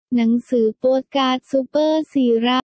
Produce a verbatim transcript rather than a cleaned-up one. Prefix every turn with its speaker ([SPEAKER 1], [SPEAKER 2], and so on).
[SPEAKER 1] หนังสือโปสการ์ดซูเปอร์ซีรา